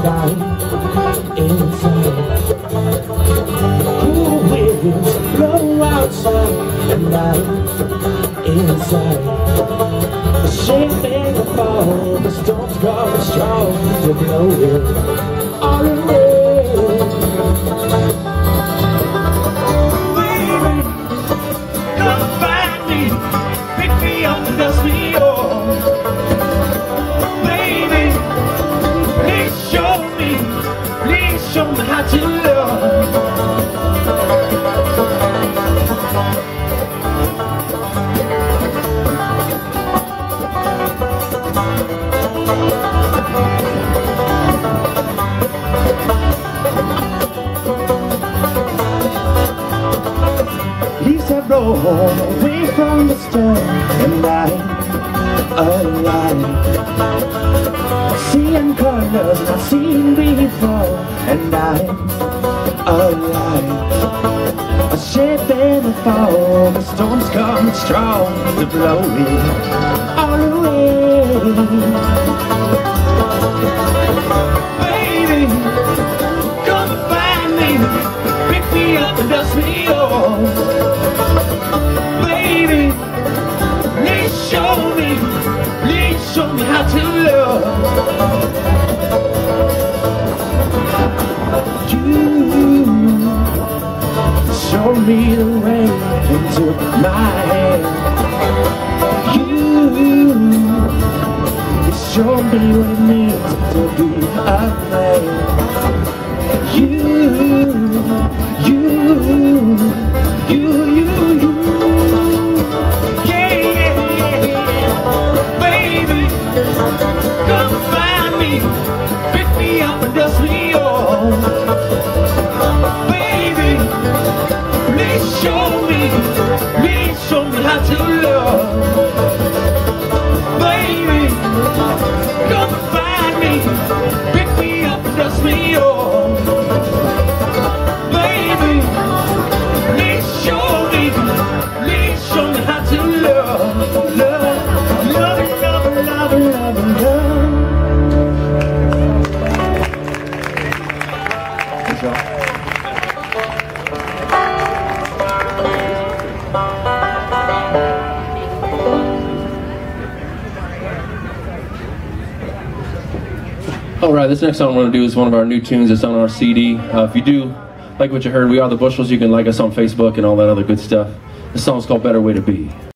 dying inside. Cool winds blow outside and I'm inside. The shaking the fall, the storm's going strong to blow it all away. Baby, come find me, pick me up and dust me off. Baby, please show me how to love. Leaves have rolled away from the storm, and I'm alive. Seeing colors not seen before, and I'm alive. A shape in the fall, the storm's coming strong to blow me all away. Baby, come find me, pick me up and dust me off. Baby, please show me how to love. You show me the way into my hand. You show me what it means to be a man. You come find me, pick me up and dust me off. Baby, please show me how to love. Baby, come find me, pick me up and dust me off. Baby, please show me how to love. Alright, this next song we're going to do is one of our new tunes that's on our CD. If you do like what you heard, we are the Bushels. You can like us on Facebook and all that other good stuff. The song's called Better Way to Be.